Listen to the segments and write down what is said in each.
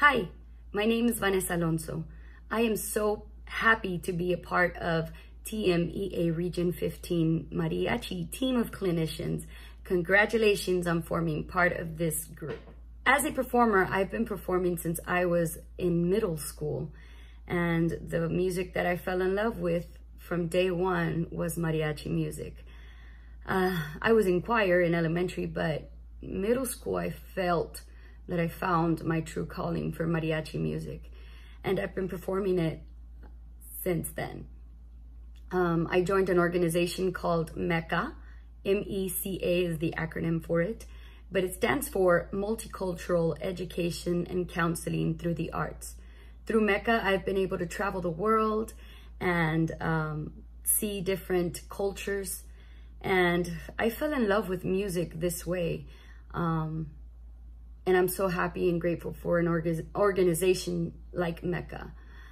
Hi, my name is Vanessa Alonso. I am so happy to be a part of TMEA Region 15 Mariachi team of clinicians. Congratulations on forming part of this group. As a performer, I've been performing since I was in middle school, and the music that I fell in love with from day one was mariachi music. I was in choir in elementary, but middle school I felt that I found my true calling for mariachi music, and I've been performing it since then. I joined an organization called MECA. MECA is the acronym for it, but it stands for Multicultural Education and Counseling Through the Arts. Through MECA, I've been able to travel the world and see different cultures, and I fell in love with music this way. And I'm so happy and grateful for an organization like MECA.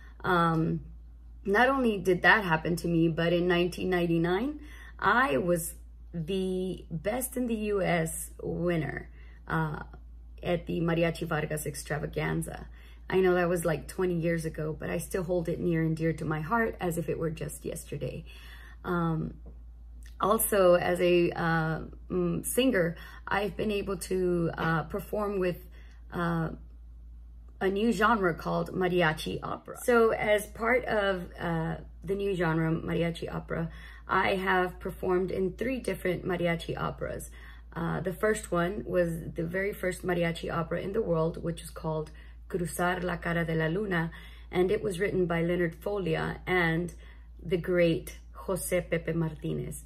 Not only did that happen to me, but in 1999, I was the Best in the US winner at the Mariachi Vargas Extravaganza. I know that was like 20 years ago, but I still hold it near and dear to my heart as if it were just yesterday. Also, as a singer, I've been able to perform with a new genre called mariachi opera. So as part of the new genre, mariachi opera, I have performed in 3 different mariachi operas. The first one was the very first mariachi opera in the world, which is called Cruzar la Cara de la Luna, and it was written by Leonard Folia and the great Jose Pepe Martinez.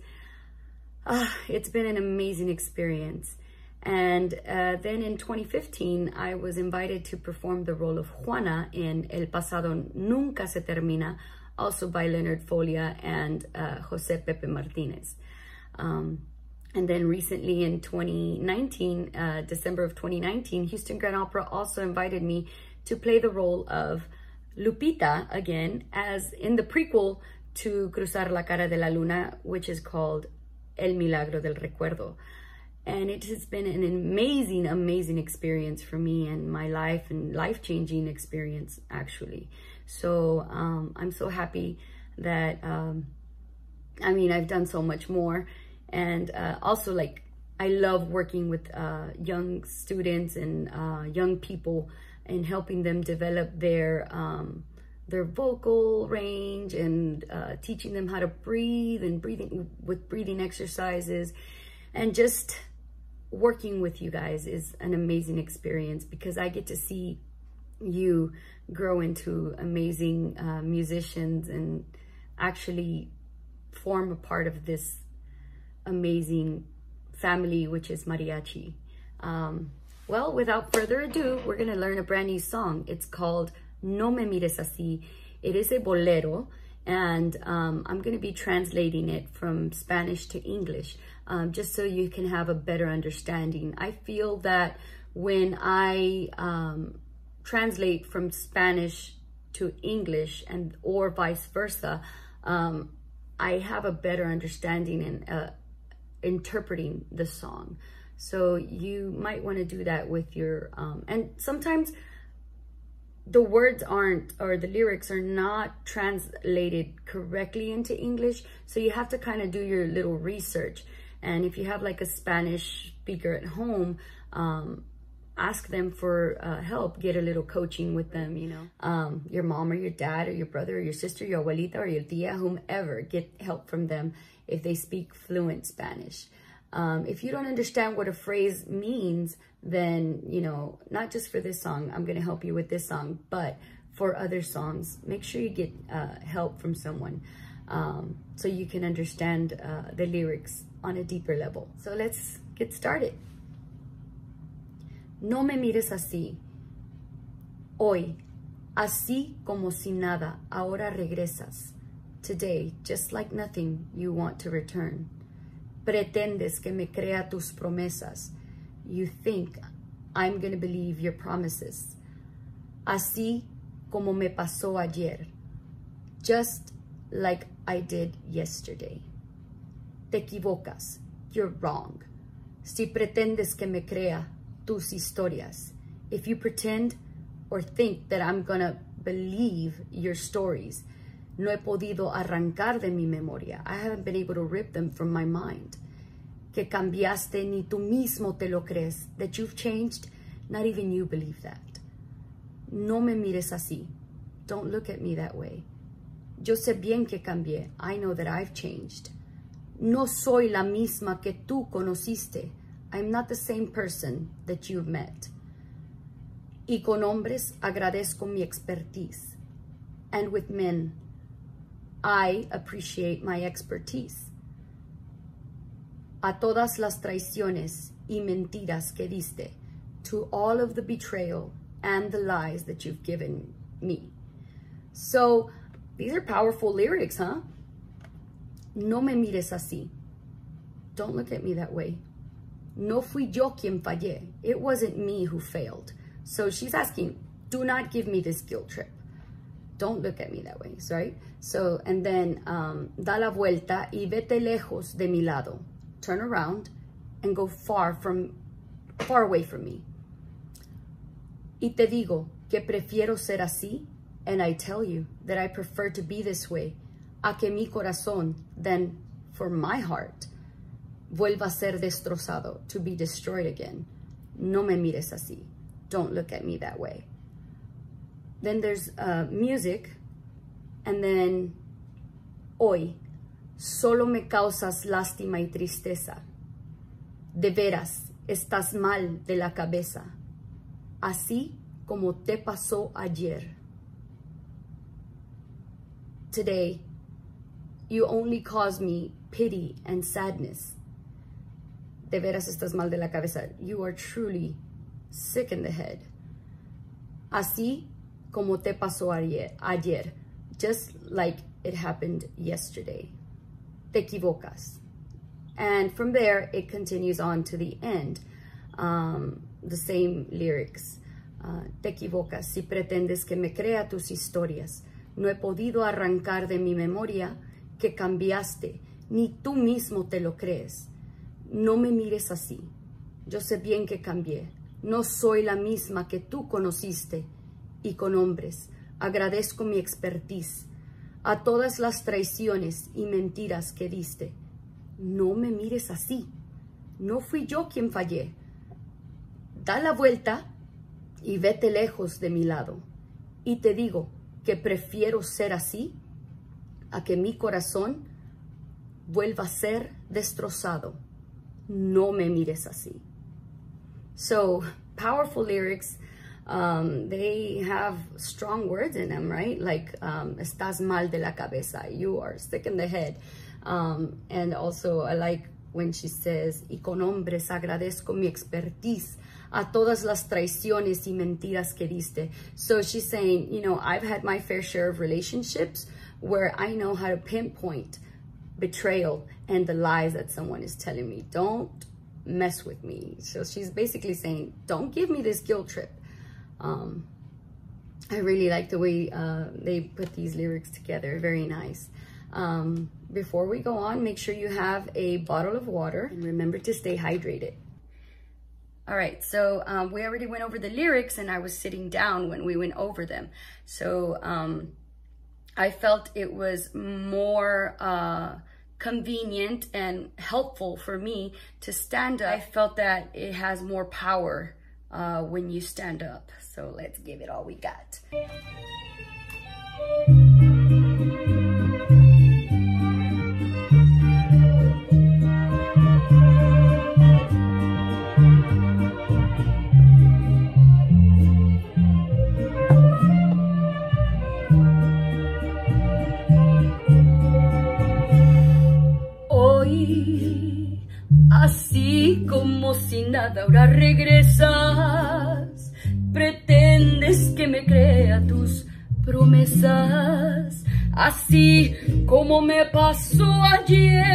It's been an amazing experience. And then in 2015, I was invited to perform the role of Juana in El Pasado Nunca Se Termina, also by Leonard Folia and Jose Pepe Martinez. And then recently in 2019, December of 2019, Houston Grand Opera also invited me to play the role of Lupita again, as in the prequel to Cruzar la Cara de la Luna, which is called El Milagro del Recuerdo. And it has been an amazing, amazing experience for me and my life, and life-changing experience, actually. So I'm so happy that, I've done so much more. And also, like, I love working with young students and young people and helping them develop their vocal range and teaching them how to breathe and breathing exercises. And just working with you guys is an amazing experience, because I get to see you grow into amazing musicians and actually form a part of this amazing family, which is mariachi. Well, without further ado, we're gonna learn a brand new song. It's called No Me Mires Así. It is a bolero, and I'm going to be translating it from Spanish to English, just so you can have a better understanding. I feel that when I translate from Spanish to English or vice versa, I have a better understanding in interpreting the song. So you might want to do that with your, and sometimes the words aren't, or the lyrics are not translated correctly into English. So you have to kind of do your little research. And if you have like a Spanish speaker at home, ask them for help, get a little coaching with them, you know. Your mom or your dad or your brother or your sister, your abuelita or your tia, whomever, get help from them if they speak fluent Spanish. If you don't understand what a phrase means, then, you know, not just for this song, I'm going to help you with this song, but for other songs, make sure you get help from someone so you can understand the lyrics on a deeper level. So let's get started. No me mires así. Hoy, así como si nada, ahora regresas. Today, just like nothing, you want to return. Pretendes que me crea tus promesas. You think I'm going to believe your promises. Así como me pasó ayer. Just like I did yesterday. Te equivocas. You're wrong. Si pretendes que me crea tus historias. If you pretend or think that I'm gonna believe your stories. No he podido arrancar de mi memoria. I haven't been able to rip them from my mind. Que cambiaste, ni tú mismo te lo crees. That you've changed, not even you believe that. No me mires así. Don't look at me that way. Yo sé bien que cambié. I know that I've changed. No soy la misma que tú conociste. I'm not the same person that you've met. Y con hombres agradezco mi expertise. And with men, I appreciate my expertise. A todas las traiciones y mentiras que diste, to all of the betrayal and the lies that you've given me. So, these are powerful lyrics, huh? No me mires así. Don't look at me that way. No fui yo quien fallé. It wasn't me who failed. So she's asking, do not give me this guilt trip. Don't look at me that way, right? So, and then, da la vuelta y vete lejos de mi lado. Turn around and go far away from me. Y te digo que prefiero ser así, and I tell you that I prefer to be this way, a que mi corazón, then for my heart, vuelva a ser destrozado, to be destroyed again. No me mires así. Don't look at me that way. Then there's music, and then hoy solo me causas lástima y tristeza. De veras, estás mal de la cabeza, así como te pasó ayer. Today, you only cause me pity and sadness. De veras estás mal de la cabeza. You are truly sick in the head. Así como te pasó ayer, just like it happened yesterday. Te equivocas. And from there, it continues on to the end. The same lyrics. Te equivocas si pretendes que me crea tus historias. No he podido arrancar de mi memoria que cambiaste, ni tú mismo te lo crees. No me mires así. Yo sé bien que cambié. No soy la misma que tú conociste. Y con hombres, agradezco mi expertise. A todas las traiciones y mentiras que diste. No me mires así. No fui yo quien fallé. Da la vuelta y vete lejos de mi lado. Y te digo que prefiero ser así a que mi corazón vuelva a ser destrozado. No me mires así. So, powerful lyrics. They have strong words in them, right? Like, estás mal de la cabeza. You are sick in the head. And also, I like when she says, y con hombres agradezco mi expertise a todas las traiciones y mentiras que diste. So she's saying, you know, I've had my fair share of relationships where I know how to pinpoint betrayal and the lies that someone is telling me. Don't mess with me. So she's basically saying, don't give me this guilt trip. I really like the way they put these lyrics together. Very nice. Before we go on, make sure you have a bottle of water and remember to stay hydrated. All right, so we already went over the lyrics and I was sitting down when we went over them. So I felt it was more convenient and helpful for me to stand up. I felt that it has more power when you stand up. So let's give it all we got. Así como si nada ahora regresas, pretendes que me crea tus promesas, así como me pasó ayer.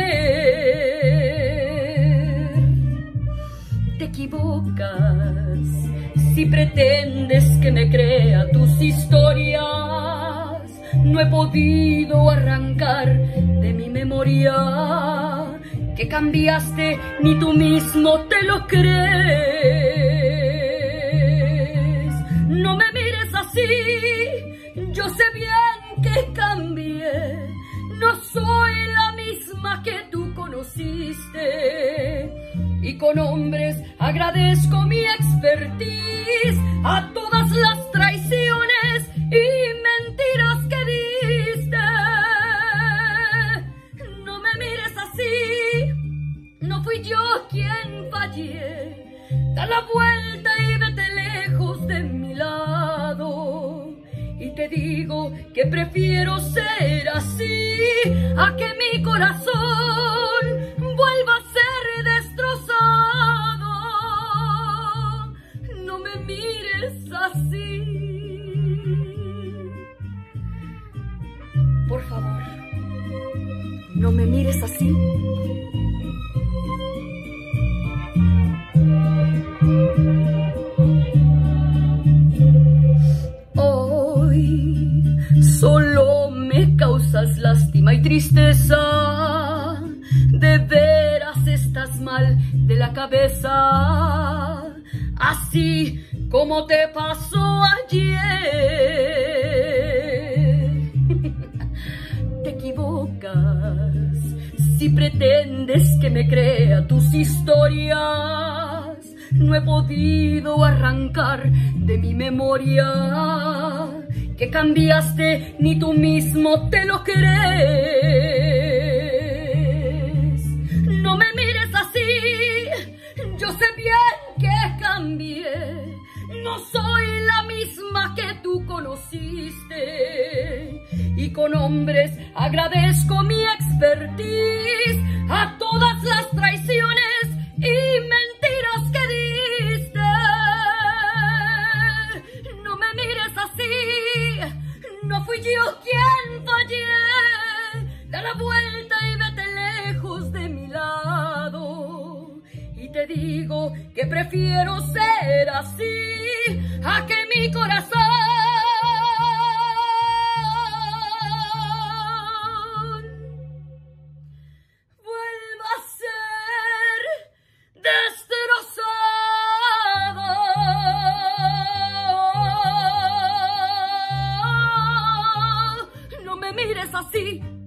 Te equivocas si pretendes que me crea tus historias, no he podido arrancar de mi memoria que cambiaste, ni tú mismo te lo crees. no me mires así, yo sé bien que cambié, no soy la misma que tú conociste. Y con hombres agradezco mi expertise a todas las traiciones y mentiras que diste. No me mires así, no fui yo quien fallé. Da la vuelta y vete lejos de mi lado. Y te digo que prefiero ser así a que mi corazón vuelva a ser destrozado. No me mires así. Por favor, no me mires así. Hoy solo me causas lástima y tristeza. De veras estás mal de la cabeza, así como te pasó ayer. Te equivocas si pretendes que me crea tus historias. No he podido arrancar de mi memoria que cambiaste, ni tú mismo te lo crees. No me mires así, yo sé bien que cambié, no soy la misma que tú conociste. Y con hombres agradezco mi expertise a todas las traiciones y mentiras que diste. No me mires así, no fui yo quien fallé. Da la vuelta y vete lejos de mi lado. Y te digo que prefiero ser así a que mi corazón vuelva a ser destrozado. No me mires así.